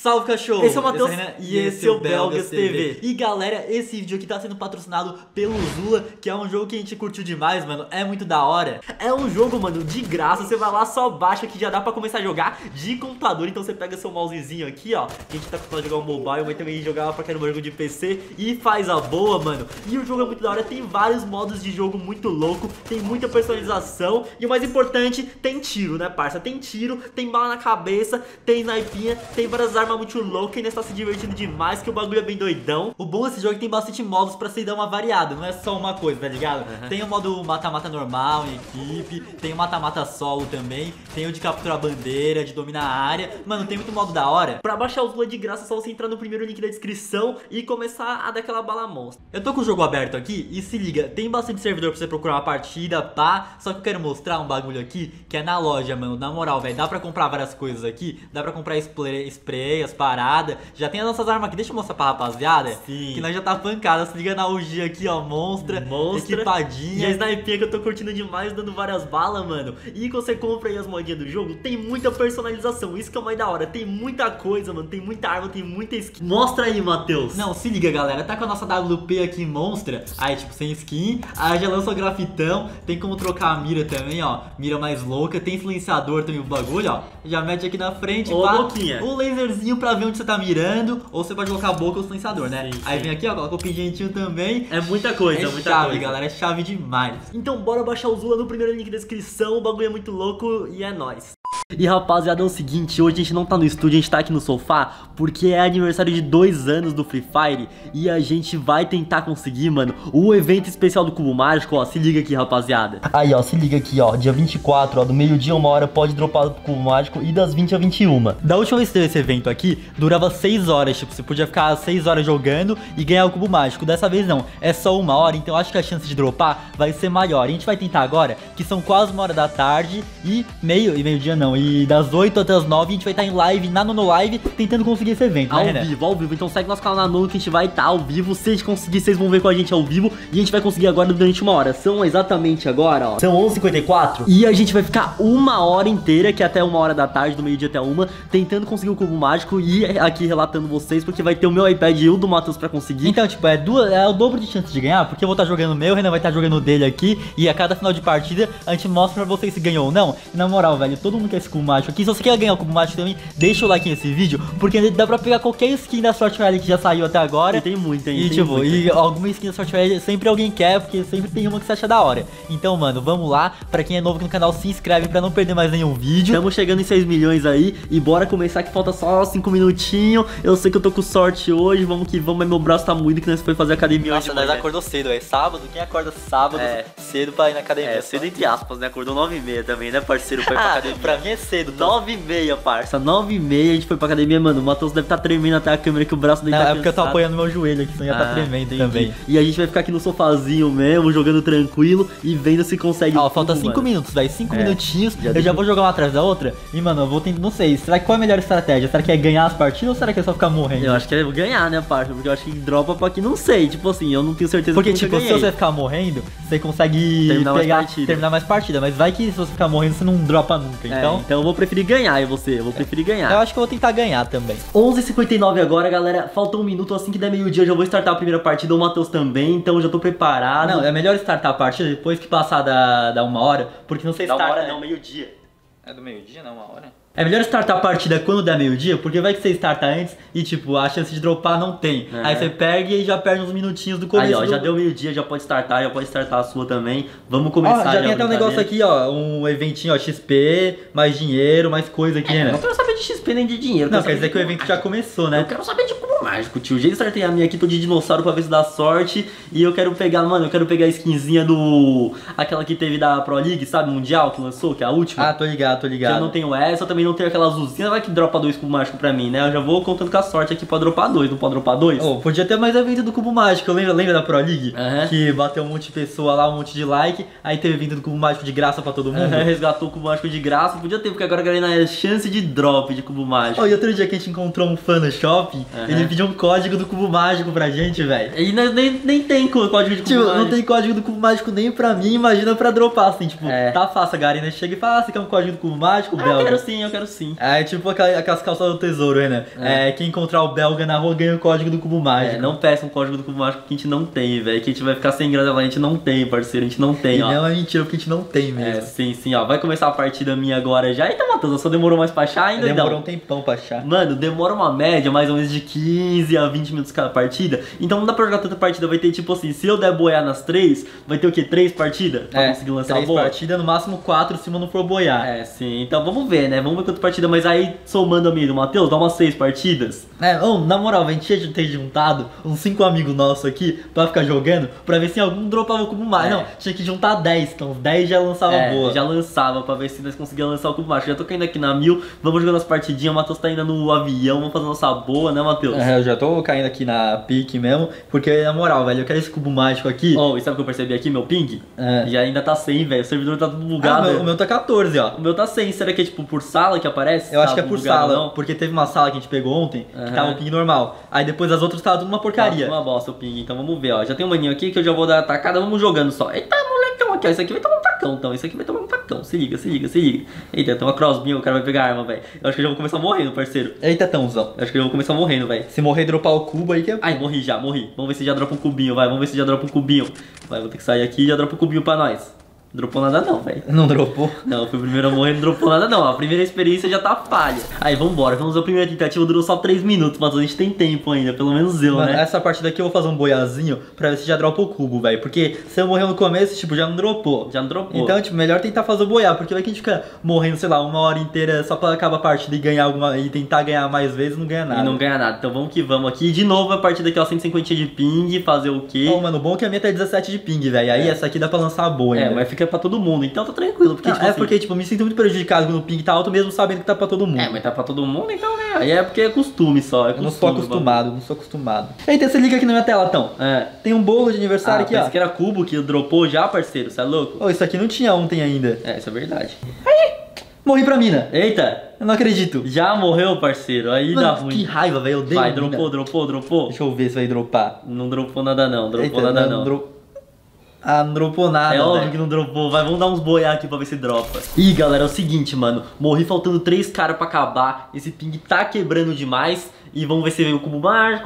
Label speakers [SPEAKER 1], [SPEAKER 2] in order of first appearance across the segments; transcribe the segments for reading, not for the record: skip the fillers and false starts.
[SPEAKER 1] Salve, cachorro!
[SPEAKER 2] Esse é o Matheus
[SPEAKER 1] e esse é o Belgas TV. E galera, esse vídeo aqui tá sendo patrocinado pelo Zula, que é um jogo que a gente curtiu demais, mano. É muito da hora. É um jogo, mano, de graça. Você vai lá, só baixa que já dá pra começar a jogar de computador. Então você pega seu mousezinho aqui, ó. A gente tá acostumado a jogar um mobile, mas também jogar pra caramba jogo de PC. E faz a boa, mano. E o jogo é muito da hora. Tem vários modos de jogo muito louco. Tem muita personalização. E o mais importante, tem tiro, né, parça? Tem tiro, tem bala na cabeça, tem snipinha, tem várias armas muito loucas e ainda está se divertindo demais, que o bagulho é bem doidão. O bom desse jogo é que tem bastante modos pra você dar uma variada, não é só uma coisa, tá ligado? Tem o modo mata-mata normal em equipe, tem o mata-mata solo também, tem o de capturar bandeira, de dominar a área. Mano, tem muito modo da hora. Pra baixar o Zula de graça é só você entrar no primeiro link da descrição e começar a dar aquela bala monstra. Eu tô com o jogo aberto aqui e se liga, tem bastante servidor pra você procurar uma partida, pá. Só que eu quero mostrar um bagulho aqui que é na loja, mano. Na moral, velho, dá pra comprar várias coisas aqui. Dá pra comprar spray, as paradas. Já tem as nossas armas aqui, deixa eu mostrar pra rapaziada. Sim. Que nós já tá pancada, se liga na UG aqui, ó, monstra, equipadinha. E a snipinha que eu tô curtindo demais, dando várias balas, mano. E quando você compra aí as modinhas do jogo, tem muita personalização, isso que é o mais da hora. Tem muita coisa, mano, tem muita arma, tem muita skin. Mostra aí, Matheus. Não, se liga, galera, tá com a nossa WP aqui, monstra. Aí, tipo, sem skin. Aí já lança o grafitão, tem como trocar a mira também, ó. Mira mais louca, tem silenciador também o bagulho, ó. Já mete aqui na frente, pá, o laserzinho pra ver onde você tá mirando. Ou você pode colocar a boca ou o silenciador, né? Sim, aí vem aqui, ó, coloca o pingentinho também. É muita coisa, é muita chave, galera, é chave demais. Então bora baixar o Zula no primeiro link da descrição. O bagulho é muito louco e é nóis. E rapaziada, é o seguinte, hoje a gente não tá no estúdio, a gente tá aqui no sofá, porque é aniversário de 2 anos do Free Fire. E a gente vai tentar conseguir, mano, o evento especial do Cubo Mágico, ó, se liga aqui, rapaziada. Aí, ó, se liga aqui, ó, dia 24, ó, do meio-dia a 1h pode dropar pro Cubo Mágico e das 20 a 21. Da última vez que teve esse evento aqui, durava 6 horas, tipo, você podia ficar 6 horas jogando e ganhar o Cubo Mágico. Dessa vez não, é só 1 hora, então acho que a chance de dropar vai ser maior. A gente vai tentar agora, que são quase 1h da tarde e meio-dia não. E das 8 até as 9 a gente vai estar em live, na Nono Live, tentando conseguir esse evento, né, ao vivo. Então segue nosso canal na Nono que a gente vai estar ao vivo. Se a gente conseguir, vocês vão ver com a gente ao vivo. E a gente vai conseguir agora durante 1 hora. São exatamente agora, ó, são 11h54. E a gente vai ficar 1 hora inteira, que é até 1h da tarde, do meio-dia até 1, tentando conseguir o Cubo Mágico. E aqui relatando vocês, porque vai ter o meu iPad e o do Matheus pra conseguir. Então, tipo, é o dobro de chance de ganhar, porque eu vou estar jogando o meu, o Renan vai estar jogando o dele aqui. E a cada final de partida, a gente mostra pra vocês se ganhou ou não. E na moral, velho, todo mundo quer esse Cubo Mágico aqui. Se você quer ganhar o Cubo Mágico também, deixa o like nesse vídeo, porque dá pra pegar qualquer skin da Sorte Rally que já saiu até agora. E tem muita, hein? E tipo, e alguma skin da Sorte Rally sempre alguém quer, porque sempre tem uma que você acha da hora. Então, mano, vamos lá. Pra quem é novo aqui no canal, se inscreve pra não perder mais nenhum vídeo. Estamos chegando em 6 milhões aí. E bora começar que falta só 5 minutinhos. Eu sei que eu tô com sorte hoje. Vamos que vamos, mas meu braço tá moído que nós foi fazer academia hoje. Nossa, nós acordou cedo, é sábado. Quem acorda sábado cedo pra ir na academia? É, cedo entre aspas, né? Acordou 9h30 também, né, parceiro? Pra ir pra academia. Pra mim é cedo, 9h30, parça. 9h30 a gente foi pra academia, mano. O Matheus deve estar tremendo até a câmera, que o braço dele tá cansado. É porque eu tô apoiando meu joelho aqui, então já tá tremendo também. E a gente vai ficar aqui no sofazinho mesmo, jogando tranquilo e vendo se consegue. Ó, falta 5 minutos, velho. 5 minutinhos. Eu já vou jogar uma atrás da outra. E, mano, eu vou tentar. Não sei, será que qual é a melhor estratégia? Será que é ganhar as partidas ou será que é só ficar morrendo? Eu acho que é ganhar, né, parça? Porque eu acho que dropa pra aqui, não sei. Tipo assim, eu não tenho certeza. Porque, tipo, se você ficar morrendo, você consegue terminar mais partida. Mas vai que se você ficar morrendo, você não dropa nunca. Então eu vou preferir ganhar. E você? Eu vou preferir ganhar. Eu acho que eu vou tentar ganhar também. 11h59 agora, galera. Falta 1 minuto, assim que der meio-dia eu já vou startar a primeira partida. O Matheus também, então eu já tô preparado. Não, é melhor startar a partida depois que passar da 1 hora. Porque não sei startar. 1 hora não, meio-dia. É do meio-dia, não, 1 hora? É melhor startar a partida quando der meio-dia, porque vai que você starta antes e, tipo, a chance de dropar não tem. Aí você perde e já perde uns minutinhos do começo. Aí, ó, já deu meio-dia, já pode startar a sua também. Vamos começar. Ó, já tem até um negócio aqui, ó, um eventinho, ó, XP, mais dinheiro, mais coisa aqui, né? Eu não quero saber de XP nem de dinheiro. Não, quer dizer que o evento já começou, né? Eu quero saber de Cubo Mágico, tio. Já startei a minha aqui, tô de dinossauro pra ver se dá sorte. E eu quero pegar, mano, eu quero pegar a skinzinha do... Aquela que teve da Pro League, sabe? Mundial, que lançou, que é a última. Ah, tô ligado, tô ligado. Que eu não tenho essa, eu também não tenho aquela azulzinha, vai que dropa 2 Cubo Mágico pra mim, né? Eu já vou contando com a sorte aqui pra dropar 2, não pode dropar 2? Oh, podia ter mais evento do Cubo Mágico, lembra da Pro League? Que bateu um monte de pessoa lá, um monte de like, aí teve evento do Cubo Mágico de graça pra todo mundo. Resgatou o Cubo Mágico de graça, podia ter, porque agora a galera é chance de drop de Cubo Mágico. Oh, e outro dia que a gente encontrou um fã no shopping, ele Ele pediu um código do cubo mágico pra gente, velho.
[SPEAKER 2] E nem tem código de cubo
[SPEAKER 1] Tipo,
[SPEAKER 2] mágico.
[SPEAKER 1] não tem código do cubo mágico nem pra mim, imagina pra dropar, assim, tipo, tá fácil, a Garina chega e fala, você quer um código do cubo mágico, Belga?
[SPEAKER 2] Eu quero sim.
[SPEAKER 1] É tipo aquelas calças do tesouro, né? Quem encontrar o Belga na rua ganha o código do cubo mágico.
[SPEAKER 2] Não peça um código do cubo mágico que a gente não tem, velho. Que a gente vai ficar sem graça, a gente não tem, parceiro, a gente não tem, ó.
[SPEAKER 1] Não é mentira, porque a gente não tem mesmo.
[SPEAKER 2] Sim, ó. Vai começar a partida minha agora já. Eita, Matheus, só demorou mais pra achar ainda?
[SPEAKER 1] Demorou um tempão pra achar.
[SPEAKER 2] Mano, demora uma média mais ou menos de 15 a 20 minutos cada partida. Então não dá pra jogar tanta partida. Vai ter tipo assim, se eu der boiar nas 3, vai ter o quê? 3 partidas? Pra conseguir lançar
[SPEAKER 1] 3
[SPEAKER 2] boa?
[SPEAKER 1] partidas, no máximo 4 se eu não for boiar.
[SPEAKER 2] Sim. Então vamos ver, né? Vamos ver quantas partidas. Mas aí, somando a minha do Matheus, dá umas 6 partidas.
[SPEAKER 1] Na moral, a gente tinha ter juntado uns 5 amigos nossos aqui pra ficar jogando, pra ver se algum dropava o cubo mágico. Não, tinha que juntar 10, então os 10 já lançava boa.
[SPEAKER 2] Já lançava, pra ver se nós conseguíamos lançar o cubo mágico. Já tô caindo aqui na 1000, vamos jogando as partidinhas. O Matheus tá indo no avião, vamos fazer nossa boa, né, Matheus?
[SPEAKER 1] Eu já tô caindo aqui na pique mesmo, porque na moral, velho, eu quero esse cubo mágico aqui.
[SPEAKER 2] E sabe o que eu percebi aqui, meu ping? Já ainda tá 100, velho, o servidor tá tudo bugado.
[SPEAKER 1] O meu tá 14, ó.
[SPEAKER 2] O meu tá 100, será que é tipo por sala que aparece?
[SPEAKER 1] Eu acho que é por sala,
[SPEAKER 2] não?
[SPEAKER 1] porque teve uma sala que a gente pegou ontem, que tava o ping normal. Aí depois as outras tava tudo uma porcaria.
[SPEAKER 2] Uma bosta o ping, então vamos ver, ó. Já tem um maninho aqui que eu já vou dar a tacada, vamos jogando só. Eita, molecão aqui, ó. Isso aqui vai tomar um tacão, então. Isso aqui vai tomar um tacão. Se liga. Eita, tem uma crossbeam, o cara vai pegar a arma, velho. Eu acho que eu já vou começar morrendo, parceiro.
[SPEAKER 1] Eita, tãozão.
[SPEAKER 2] Eu acho que eu já vou começar morrendo, velho.
[SPEAKER 1] Se morrer e dropar o cubo aí que é...
[SPEAKER 2] Ai, morri. Vamos ver se já dropa um cubinho, vai. Vamos ver se já dropa um cubinho. Vai, vou ter que sair aqui e já dropa um cubinho pra nós. Dropou nada não, velho.
[SPEAKER 1] Não dropou?
[SPEAKER 2] Não, fui o primeiro a morrer, não dropou nada não. A primeira experiência já tá falha. Aí, vambora. Vamos a primeira tentativa, durou só 3 minutos, mas a gente tem tempo ainda, pelo menos eu,
[SPEAKER 1] mano,
[SPEAKER 2] né?
[SPEAKER 1] Essa partida aqui eu vou fazer um boiazinho pra ver se já dropa o cubo, velho. Porque se eu morrer no começo, tipo, já não dropou. Então, tipo, melhor tentar fazer o boiar, porque vai que a gente fica morrendo, sei lá, 1 hora inteira só pra acabar a partida e ganhar e tentar ganhar mais vezes, não ganha nada.
[SPEAKER 2] E não ganha nada. Então vamos que vamos aqui. De novo a partida aqui, ó, 150 de ping, fazer o quê?
[SPEAKER 1] Mano, o bom é que a minha tá 17 de ping, velho. Aí essa aqui dá pra lançar boa ainda.
[SPEAKER 2] Mas fica pra todo mundo. Então tá tranquilo, porque
[SPEAKER 1] não, porque tipo, eu me sinto muito prejudicado quando o ping tá alto, mesmo sabendo que tá pra todo mundo.
[SPEAKER 2] Mas tá pra todo mundo, então, né? Aí é porque é costume só,
[SPEAKER 1] eu não sou acostumado. Eita, você liga aqui na minha tela, então. Tem um bolo de aniversário aqui, ó.
[SPEAKER 2] Esse que era cubo que dropou já, parceiro, você é louco?
[SPEAKER 1] Isso aqui não tinha ontem ainda.
[SPEAKER 2] Isso é verdade.
[SPEAKER 1] Aí, morri pra mina.
[SPEAKER 2] Eita.
[SPEAKER 1] Eu não acredito.
[SPEAKER 2] Já morreu, parceiro, aí
[SPEAKER 1] mano,
[SPEAKER 2] dá ruim.
[SPEAKER 1] Que raiva, velho, eu odeio.
[SPEAKER 2] Vai, dropou.
[SPEAKER 1] Deixa eu ver se vai dropar.
[SPEAKER 2] Não dropou nada não,
[SPEAKER 1] não dropou nada.
[SPEAKER 2] É óbvio que não dropou. Vai, vamos dar uns boiar aqui pra ver se dropa. Ih, galera, é o seguinte, mano. Morri faltando 3 caras pra acabar. Esse ping tá quebrando demais. E vamos ver se veio o cubo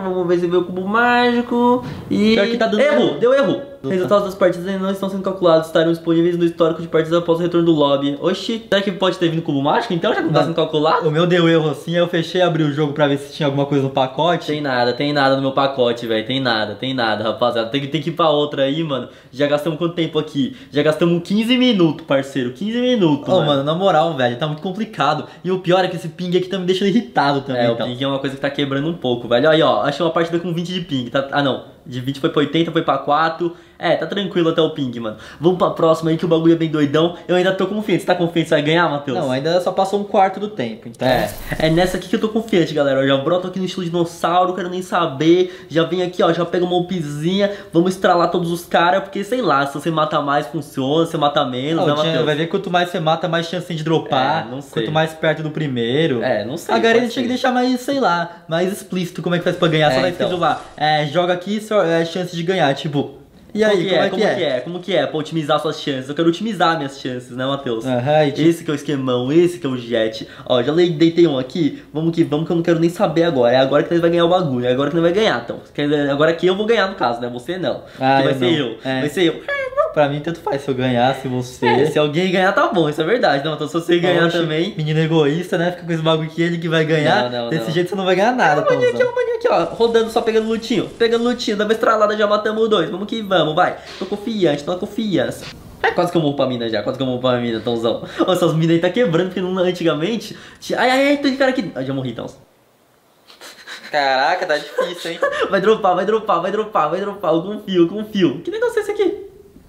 [SPEAKER 2] mágico. E...
[SPEAKER 1] pior que tá dando
[SPEAKER 2] erro, deu erro. Resultados das partidas ainda não estão sendo calculados. Estarão disponíveis no histórico de partidas após o retorno do lobby. Oxi, será que pode ter vindo cubo mágico então? Já que não tá sendo calculado?
[SPEAKER 1] O meu deu erro assim, eu fechei e abri o jogo pra ver se tinha alguma coisa no pacote.
[SPEAKER 2] Tem nada no meu pacote, velho. Tem nada, rapaziada. Tem que ir pra outra aí, mano. Já gastamos quanto tempo aqui? Já gastamos 15 minutos, parceiro. 15 minutos,
[SPEAKER 1] mano, na moral, velho, tá muito complicado. E o pior é que esse ping aqui tá me deixando irritado também.
[SPEAKER 2] O ping é uma coisa que tá quebrando um pouco, velho. Aí, ó, achei uma partida com 20 de ping. Ah, não. De 20 foi pra 80, foi pra 4. Tá tranquilo até o ping, mano. Vamos pra próxima aí que o bagulho é bem doidão. Eu ainda tô confiante. Você tá confiante que você vai ganhar, Matheus?
[SPEAKER 1] Não, ainda só passou 1/4 do tempo, então...
[SPEAKER 2] É nessa aqui que eu tô confiante, galera. Eu já broto aqui no estilo dinossauro, quero nem saber. Já vem aqui, ó, já pega uma upzinha. Vamos estralar todos os caras, porque sei lá, se você mata mais funciona, se você mata menos, né, Matheus?
[SPEAKER 1] Vai ver que quanto mais você mata, mais chance de dropar.
[SPEAKER 2] Não sei.
[SPEAKER 1] Quanto mais perto do primeiro.
[SPEAKER 2] Não sei.
[SPEAKER 1] A Garena tinha que deixar mais, sei lá, mais explícito como é que faz pra ganhar. Só vai escrito lá, joga aqui, chance de ganhar, tipo... E aí,
[SPEAKER 2] como que é pra otimizar suas chances? Eu quero otimizar minhas chances, né, Matheus?
[SPEAKER 1] Tipo...
[SPEAKER 2] Esse que é o esquemão, esse que é o jet. Ó, já deitei um aqui. Vamos que eu não quero nem saber agora. É agora que nós vai ganhar o bagulho. É agora que nós vai ganhar, então. Agora que eu vou ganhar, no caso, né? Você não. Vai ser eu.
[SPEAKER 1] Pra mim, tanto faz se eu ganhar, se você...
[SPEAKER 2] se alguém ganhar, tá bom, isso é verdade. Não, então se você ganhar também...
[SPEAKER 1] Menino egoísta, né? Fica com esse bagulho que ele que vai ganhar. Desse jeito você não vai ganhar nada,
[SPEAKER 2] o maninho aqui, ó. Rodando, só pegando lutinho. Dá uma estralada, já matamos 2. Vamos que vamos, vai. Tô confiante, tô na confiança. Quase que eu morro pra mina já, Tãozão. Essas minas aí tá quebrando, porque antigamente... Ai, tem cara aqui... Já morri, Tãozão.
[SPEAKER 1] Caraca, tá difícil, hein?
[SPEAKER 2] Vai dropar. Eu confio. Que negócio é esse aqui?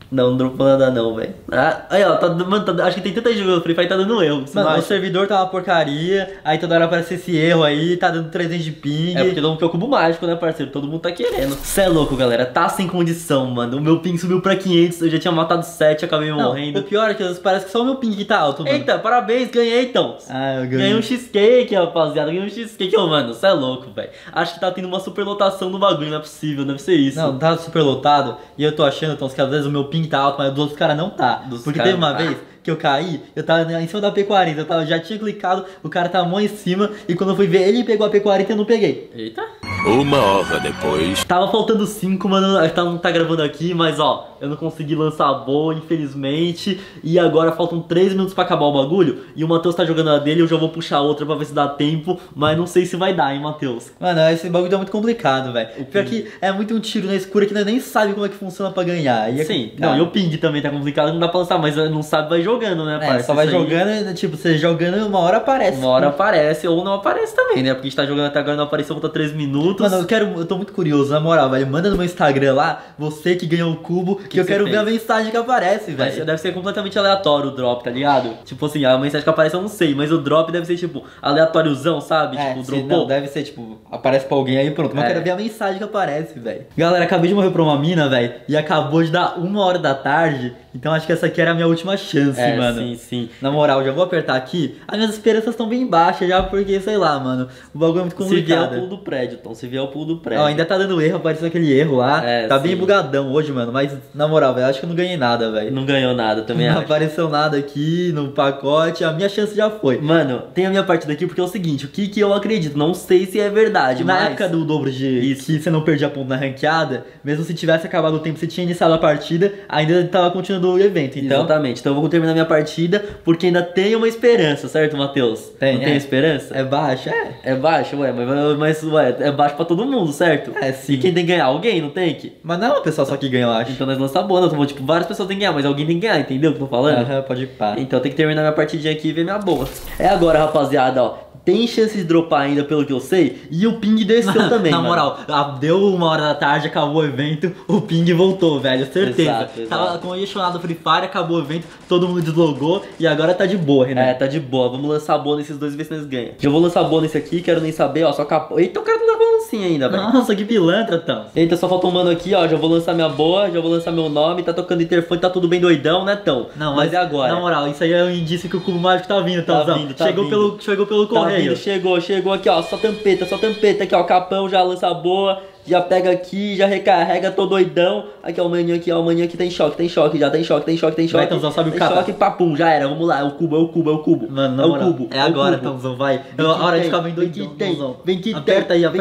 [SPEAKER 2] Não dropou nada não, velho. Ah, aí, ó, mano, acho que tem tanta jogo no Free Fire, tá dando erro.
[SPEAKER 1] Mano, o servidor tá uma porcaria, aí toda hora aparece esse erro aí, tá dando 300 de ping.
[SPEAKER 2] É porque não quer o cubo mágico, né, parceiro? Todo mundo tá querendo. Cê é louco, galera, tá sem condição, mano. O meu ping subiu pra 500, eu já tinha matado 7, acabei morrendo.
[SPEAKER 1] O pior é que parece que só o meu ping que tá alto, mano.
[SPEAKER 2] Eita, parabéns, ganhei então.
[SPEAKER 1] Ah, eu ganhei.
[SPEAKER 2] Ganhei um cheesecake, rapaziada. Ganhei um cheesecake, ô, mano. Cê é louco, velho. Acho que tá tendo uma superlotação no bagulho, não é possível, deve ser isso.
[SPEAKER 1] Não, tá super lotado e eu tô achando, então, que às vezes o meu ping tá alto, mas dos outros caras não tá. Porque teve uma vez que eu caí, eu tava em cima da P40, já tinha clicado, o cara tava mão em cima, e quando eu fui ver, ele pegou a P40 e eu não peguei.
[SPEAKER 2] Eita.
[SPEAKER 3] 1 hora depois.
[SPEAKER 2] Tava faltando 5, mano, não tá gravando aqui, mas ó, eu não consegui lançar a boa, infelizmente. E agora faltam 3 minutos pra acabar o bagulho, e o Matheus tá jogando a dele, eu já vou puxar outra pra ver se dá tempo, mas não sei se vai dar, hein, Matheus.
[SPEAKER 1] Mano, esse bagulho é muito complicado, velho. Pior que é muito um tiro na escura que nós nem sabe como é que funciona pra ganhar. E
[SPEAKER 2] sim, não, e o ping também tá complicado, não dá pra lançar, mas não sabe, vai jogando, né, parça?
[SPEAKER 1] Só vai jogando, tipo, você jogando uma hora aparece.
[SPEAKER 2] Uma hora aparece, ou não aparece também, né? Porque a gente tá jogando até agora, não apareceu, falta 3 minutos.
[SPEAKER 1] Mano, eu tô muito curioso, na moral, velho. Manda no meu Instagram lá, você que ganhou o cubo, que eu quero ver a mensagem que aparece, velho.
[SPEAKER 2] Deve ser completamente aleatório o drop, tá ligado? Tipo assim, a mensagem que aparece eu não sei, mas o drop deve ser tipo aleatóriozão, sabe? Tipo, dropou.
[SPEAKER 1] Não, deve ser tipo, aparece pra alguém aí, pronto. Mas eu quero ver a mensagem que aparece, velho. Galera, acabei de morrer pra uma mina, velho, e acabou de dar 1 hora da tarde. Então acho que essa aqui era a minha última chance, mano.
[SPEAKER 2] Sim, sim.
[SPEAKER 1] Na moral, já vou apertar aqui. As minhas esperanças estão bem baixas já, porque, sei lá, mano, o bagulho é muito complicado.
[SPEAKER 2] Se vier o pulo do prédio, Tom, se vier o pulo do prédio.
[SPEAKER 1] Ó, ainda tá dando erro, apareceu aquele erro lá. Tá bem bugadão hoje, mano. Mas, na moral, velho, acho que eu não ganhei nada, velho.
[SPEAKER 2] Não ganhou nada, também acho.
[SPEAKER 1] Não apareceu nada aqui no pacote, a minha chance já foi.
[SPEAKER 2] Mano, tem a minha partida aqui porque é o seguinte, o que eu acredito, não sei se é verdade,
[SPEAKER 1] na
[SPEAKER 2] mas...
[SPEAKER 1] época do dobro de que você não perdia ponto na ranqueada, mesmo se tivesse acabado o tempo, você tinha iniciado a partida, ainda tava continuando o evento, então...
[SPEAKER 2] Exatamente, então eu vou terminar minha partida porque ainda tem uma esperança, certo, Matheus?
[SPEAKER 1] Tem,
[SPEAKER 2] não tem esperança?
[SPEAKER 1] É baixa,
[SPEAKER 2] É baixo, ué, mas ué, é baixo pra todo mundo, certo?
[SPEAKER 1] É, sim.
[SPEAKER 2] E quem tem que ganhar? Alguém, não tem que?
[SPEAKER 1] Mas não é uma pessoa só que ganha, eu acho.
[SPEAKER 2] Então nós lançamos a boa, não, tipo, várias pessoas têm que ganhar, mas alguém tem que ganhar, entendeu o que eu tô falando?
[SPEAKER 1] Aham, pode ir pá.
[SPEAKER 2] Então tem que terminar minha partidinha aqui e ver minha boa. É agora, rapaziada, ó. Tem chance de dropar ainda, pelo que eu sei, e o ping desceu também,
[SPEAKER 1] na moral, deu 1 hora da tarde, acabou o evento, o ping voltou, velho, certeza.
[SPEAKER 2] Exato.
[SPEAKER 1] Tava congestionado o Free Fire, acabou o evento, todo mundo deslogou e agora tá de boa, né?
[SPEAKER 2] É, tá de boa, vamos lançar boa nesses dois e ver se nós ganhamos. Já vou lançar boa nesse aqui, quero nem saber, ó, só capô. Eita, o cara tá com lancinha ainda, velho.
[SPEAKER 1] Nossa, que pilantra, Tão.
[SPEAKER 2] Eita, só falta um mano aqui, ó, já vou lançar minha boa, já vou lançar meu nome, tá tocando interfone, tá tudo bem doidão, né, Tão?
[SPEAKER 1] Não, mas é agora. Na moral, isso aí é um indício que o cubo mágico tá vindo, Tãozão. Chegou pelo correio.
[SPEAKER 2] Chegou aqui, ó, só tampeta aqui, ó, capão, já lança boa, já pega aqui, já recarrega, tô doidão. Aqui, ó, o maninho aqui tá em choque, já tá em choque.
[SPEAKER 1] Vai, Tãozão, sobe o capa.
[SPEAKER 2] Choque, papum, já era, vamos lá, é o cubo.
[SPEAKER 1] Mano, na moral, é agora, Tãozão, vai. É a hora de ficar bem doidão.
[SPEAKER 2] Vem que tem,
[SPEAKER 1] aperta aí.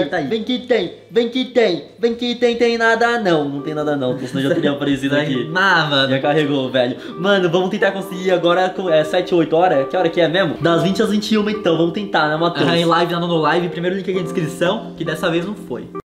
[SPEAKER 2] Vem que tem nada não tem nada não, senão já teria aparecido aqui.
[SPEAKER 1] Mano.
[SPEAKER 2] Já carregou, velho. Mano, vamos tentar conseguir agora, 7, 8 horas, que hora que é mesmo? Das 20 às 21, então, vamos tentar, né, Matheus?
[SPEAKER 1] Em live, no live, primeiro link aqui na descrição, que dessa vez não foi.